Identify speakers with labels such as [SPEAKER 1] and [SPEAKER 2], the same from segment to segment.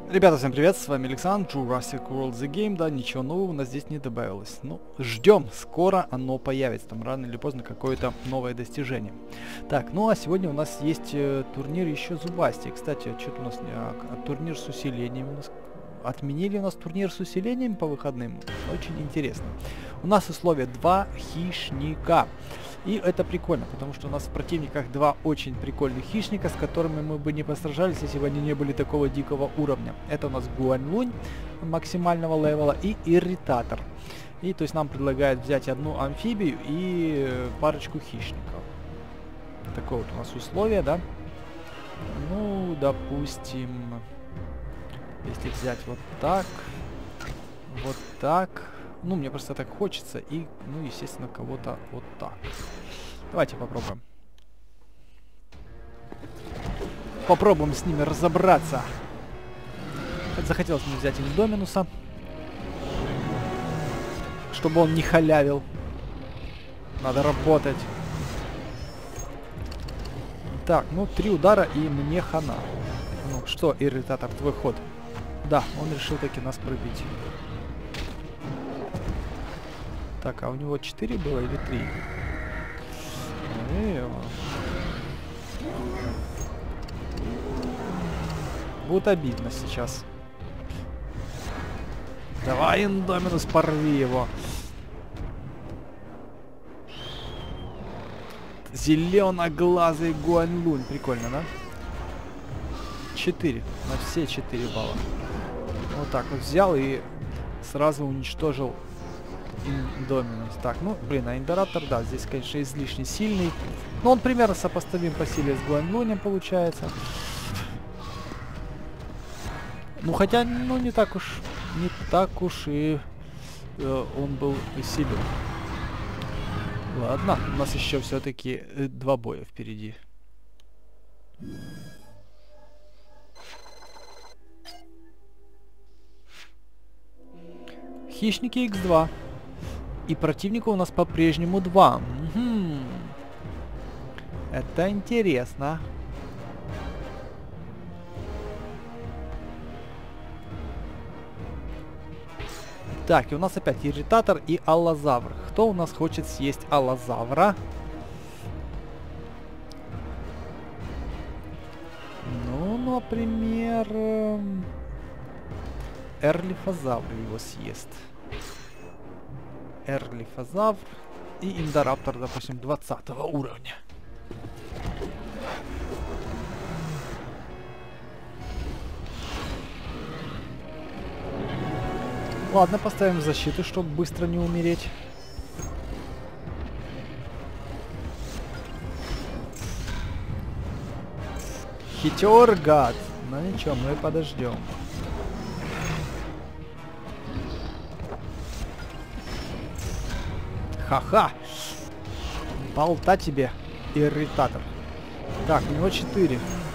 [SPEAKER 1] Ребята, всем привет, с вами Александр, Jurassic World The Game, да, ничего нового у нас здесь не добавилось. Ну, ждем, скоро оно появится, там рано или поздно какое-то новое достижение. Так, ну а сегодня у нас есть турнир еще Зубастик. Кстати, что-то у нас турнир с усилениями у нас. Отменили у нас турнир с усилениями по выходным. Очень интересно. У нас условия 2 хищника. И это прикольно, потому что у нас в противниках два очень прикольных хищника, с которыми мы бы не посражались, если бы они не были такого дикого уровня. Это у нас Гуань-Лунь максимального левела и Ирритатор. И то есть нам предлагают взять одну амфибию и парочку хищников. Такое вот у нас условие, да? Ну, допустим, если взять вот так, ну, мне просто так хочется, и, ну, естественно, кого-то вот так. Давайте попробуем. Попробуем с ними разобраться. Захотелось мне взять Индоминуса, чтобы он не халявил. Надо работать. Так, ну, 3 удара, и мне хана. Ну, что, Ирритатор, твой ход? Да, он решил таки нас пробить. Так, а у него 4 было или 3? Будет обидно сейчас. Давай, Индоминус, порви его. Зеленоглазый Гуань-Лунь. Прикольно, да? 4. На все 4 балла. Вот так вот взял и сразу уничтожил Индоминус. Так, ну, блин, а Индоратор, да, здесь, конечно, излишне сильный. Но он примерно сопоставим по силе с Гуань-Лунем, получается. Ну, хотя, ну, не так уж и он был силен. Ладно, у нас еще все-таки 2 боя впереди. Хищники X2. И противника у нас по-прежнему 2. Угу. Это интересно. Так, и у нас опять Ирритатор и Аллозавр. Кто у нас хочет съесть Аллозавра? Ну, например, Эрлифозавр его съест. Эрлифозавр и Индораптор, допустим, 20 уровня. Ладно, поставим защиту, чтобы быстро не умереть. Хитер, гад. Ну ничего, мы подождем. Ха-ха! Болта тебе, Ирритатор. Так, у него 4.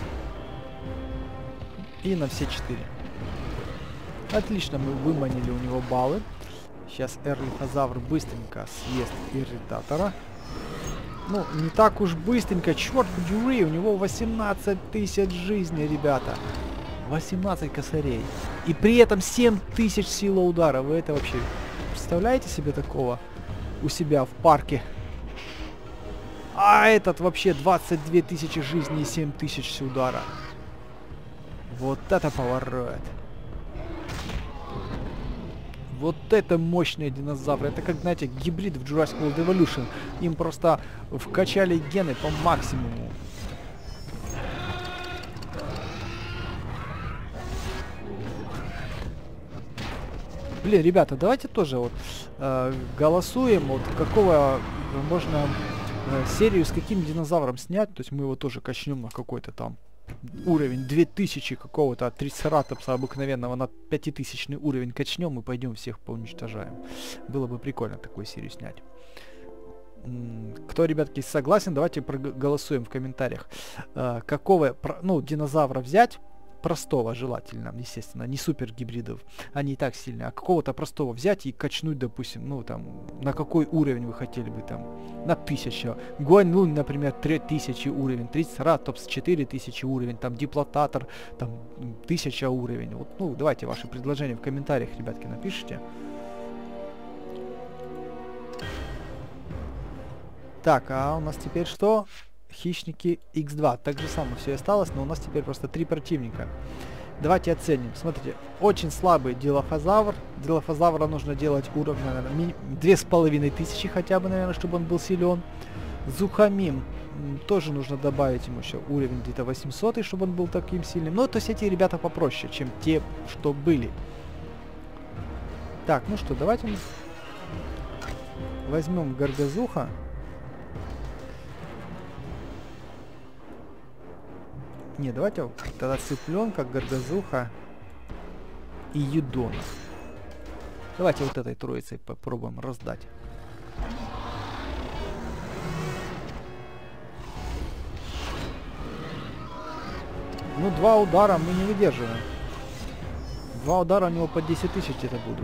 [SPEAKER 1] И на все 4. Отлично, мы выманили у него баллы. Сейчас Эрлифозавр быстренько съест Ирритатора. Ну, не так уж быстренько, черт подери, у него 18 тысяч жизней, ребята. 18 косарей. И при этом 7 тысяч сила удара. Вы это вообще представляете себе такого у себя в парке? А этот вообще 22 тысячи жизней и 7 тысяч удара. Вот это поворот. Вот это мощные динозавры. Это как, знаете, гибрид в Jurassic World Evolution. Им просто вкачали гены по максимуму. Блин, ребята, давайте тоже вот голосуем, вот какого можно серию с каким динозавром снять. То есть мы его тоже качнем на какой-то там уровень 2000 какого-то от трицератопса обыкновенного на 5000 уровень качнем и пойдем всех поуничтожаем. Было бы прикольно такую серию снять. Кто, ребятки, согласен, давайте проголосуем в комментариях. Какого, ну, динозавра взять простого желательно, естественно, не супер гибридов, они и так сильные, а какого-то простого взять и качнуть, допустим, ну там, на какой уровень вы хотели бы там, на 1000, Гуаньлунь, например, 3000 уровень, Трицератопс 4000 уровень, там Диплотатор, там 1000 уровень, вот, ну, давайте ваши предложения в комментариях, ребятки, напишите. Так, а у нас теперь что? Хищники X2. Так же самое все осталось, но у нас теперь просто 3 противника. Давайте оценим. Смотрите, очень слабый Дилофазавр. Дилофазавра нужно делать уровня, наверное, 2500 хотя бы, наверное, чтобы он был силен. Зухамим. Тоже нужно добавить ему еще уровень где-то 800, чтобы он был таким сильным. Ну, то есть эти ребята попроще, чем те, что были. Так, ну что, давайте возьмем Горгазуха. Не, давайте тогда Цыпленка, Горгазуха и Юдона. Давайте вот этой троицей попробуем раздать. Ну, 2 удара мы не выдерживаем. 2 удара у него по 10 000 это будут.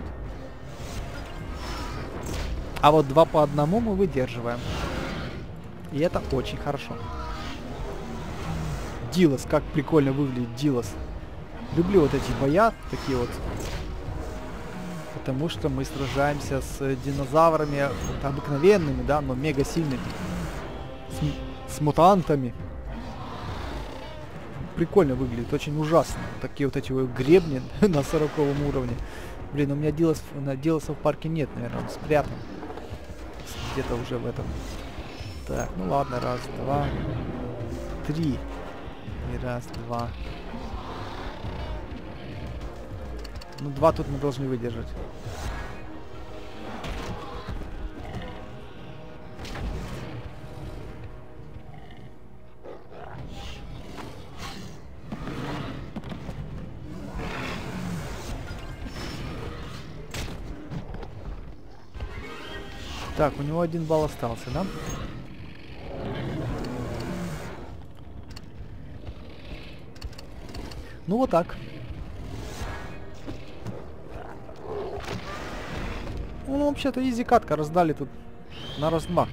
[SPEAKER 1] А вот 2 по 1 мы выдерживаем. И это очень хорошо. Дилос, как прикольно выглядит Дилос. Люблю вот эти боя, такие вот. Потому что мы сражаемся с динозаврами вот, обыкновенными, да, но мега сильными. С мутантами. Прикольно выглядит, очень ужасно. Такие вот эти вот гребни на 40 уровне. Блин, у меня Дилоса в парке нет, наверное, он спрятан. Где-то уже в этом. Так, ну ладно, раз, два, три. И раз, два. Ну, 2 тут мы должны выдержать. Так, у него 1 балл остался, да? Ну вот так. Ну, вообще-то изи катка, раздали тут на размах.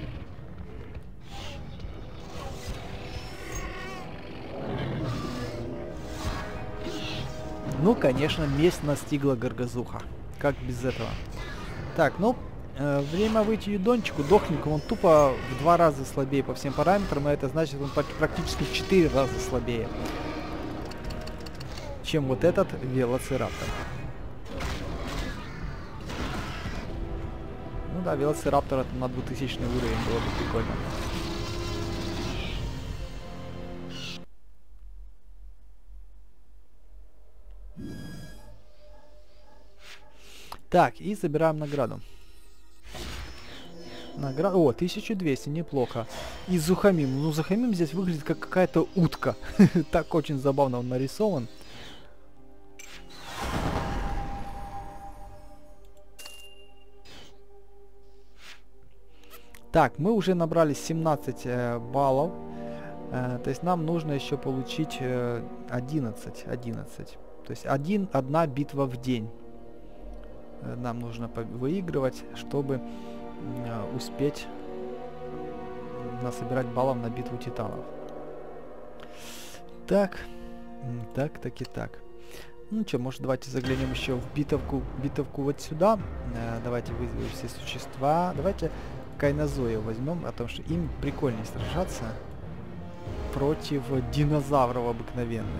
[SPEAKER 1] Ну, конечно, месть настигла Горгазуха. Как без этого? Так, ну, время выйти Юдончику, дохленьку, он тупо в 2 раза слабее по всем параметрам, и это значит, он практически в 4 раза слабее, чем вот этот Велоцираптор. Ну да, Велоцираптор это на 2000 уровень, было бы прикольно. Так, и забираем награду. Награда... О, 1200, неплохо. И Зухамим. Ну, Зухамим здесь выглядит как какая-то утка. Так очень забавно он нарисован. Так, мы уже набрали 17 баллов. То есть нам нужно еще получить 11. То есть одна битва в день. Нам нужно выигрывать, чтобы успеть насобирать баллов на битву титанов. Так. Так и так. Ну что, может давайте заглянем еще в битовку вот сюда. Давайте вызовем все существа. Давайте Кайнозоя возьмем, потому что им прикольнее сражаться против динозавров обыкновенных.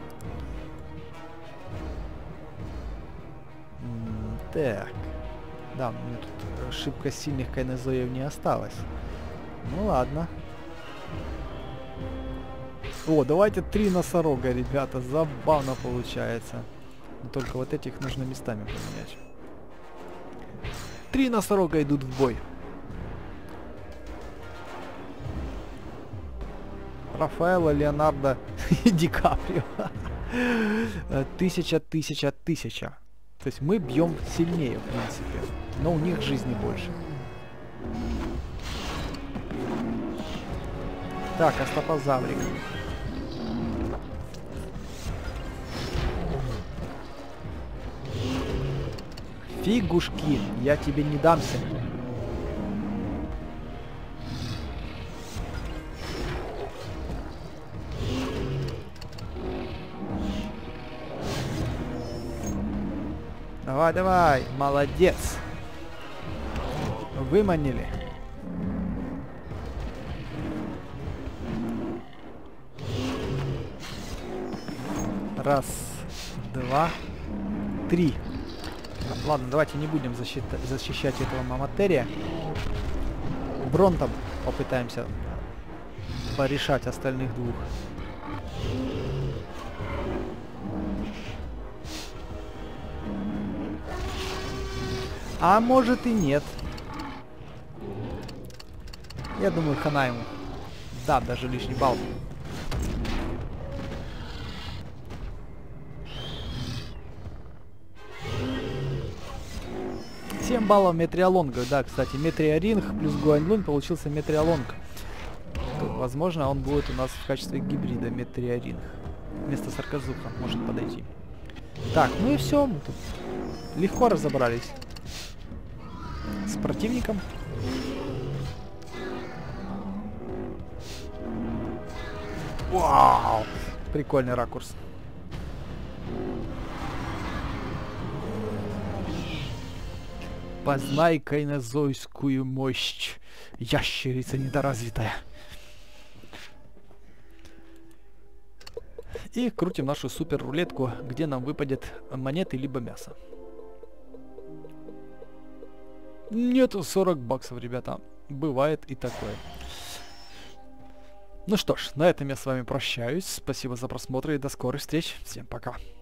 [SPEAKER 1] Так. Да, у меня тут шибко сильных кайнозоев не осталось. Ну ладно. О, давайте 3 носорога, ребята. Забавно получается. Но только вот этих нужно местами поменять. 3 носорога идут в бой. Рафаэлло, Леонардо и Ди Каприо. 1000. То есть мы бьем сильнее, в принципе. Но у них жизни больше. Так, астапозаврик. Фигушки, я тебе не дамся. Давай, давай, молодец. Выманили. Раз, два, три. Ладно, давайте не будем защищать этого Маматерия. Бронтом попытаемся порешать остальных двух. А может и нет. Я думаю, хана ему. Да, даже лишний балл. Семь баллов Метриолонга. Да, кстати, Метриоринг плюс Гуаньлунь получился Метриолонг. Возможно, он будет у нас в качестве гибрида Метриоринг. Вместо Сарказуха может подойти. Так, ну и все. Мы тут легко разобрались с противником. Вау! Прикольный ракурс. Познай кайнозойскую мощь, ящерица недоразвитая. И крутим нашу супер рулетку, где нам выпадет монеты либо мясо. Нету 40 баксов, ребята. Бывает и такое. Ну что ж, на этом я с вами прощаюсь. Спасибо за просмотр и до скорых встреч. Всем пока.